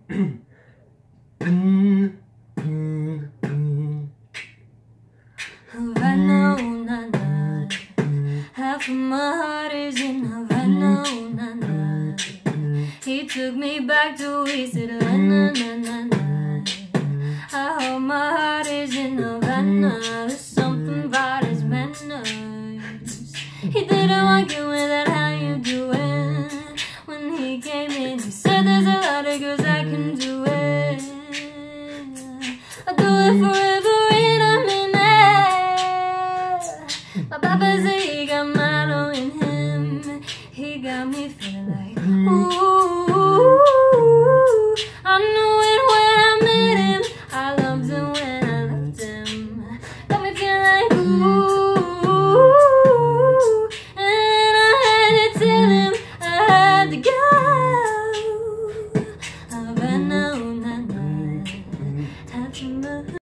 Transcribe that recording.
Havana, oh, na, na. Half of my heart is in Havana, oh, na, na. He took me back to wasted land, na, na, na, na. I hope my heart is in Havana. There's something about his manners. He didn't want you with that how you doing. When he came in, he said there's a lot of girls that can do it. I'll do it forever and I'm in it. My papa said he got Milo in him. He got me feeling like, ooh, I knew it when I met him. I loved him when I left him. Got me feeling like, ooh, and I had to tell him I had to go. Havana, oh, na, na.